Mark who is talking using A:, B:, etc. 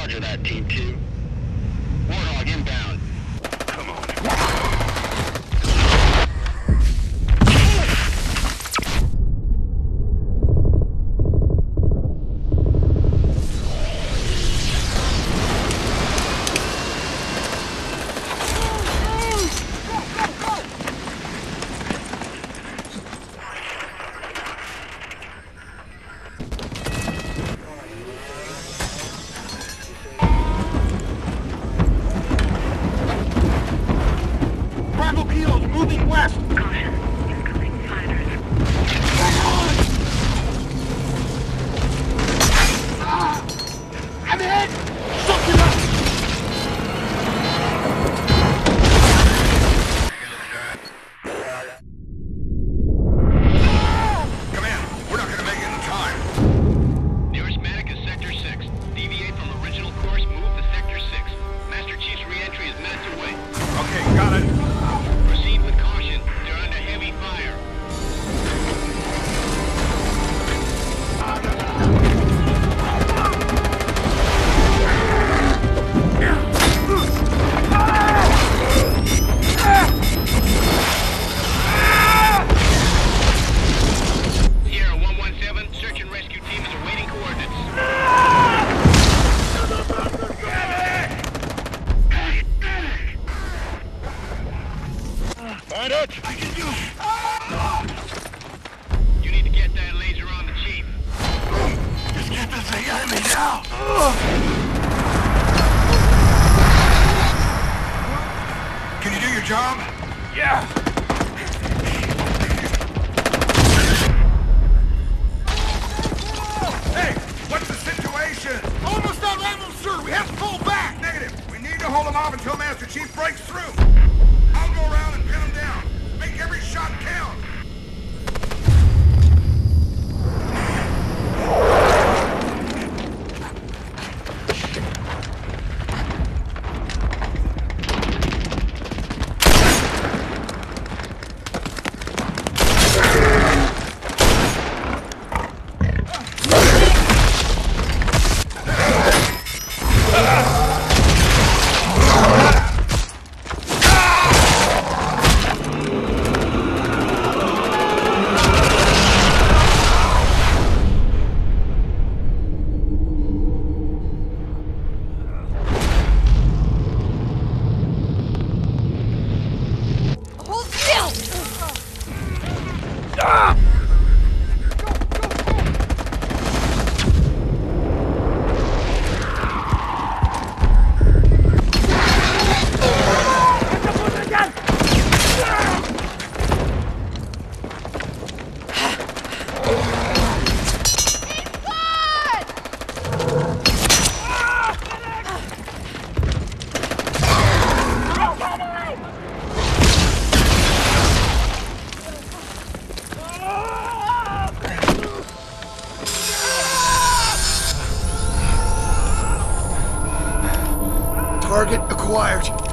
A: Roger that, Team 2. Warthog inbound. Come on.
B: Moving west!
C: Caution, incoming fighters.
B: I'm hit! Suck it up!
D: Come in. We're not gonna make it in time.
A: Nearest medic is Sector 6. Deviate from original course, move to Sector 6. Master Chief's re-entry is minutes away.
D: Okay, got it.
A: Proceed with caution. They're under heavy fire. Sierra 117, search and rescue team is awaiting coordinates.
D: Find it. I can do it.
A: You need to get that laser on the chief.
D: Just get this thing out of me now. Can you do your job? Yeah. Hey, what's the situation?
B: Almost out of ammo, sir! We have to pull back!
D: Negative. We need to hold them off until Master Chief breaks through. I'll go around and pin them down. Make every shot count.
C: Hold still!
D: Target acquired.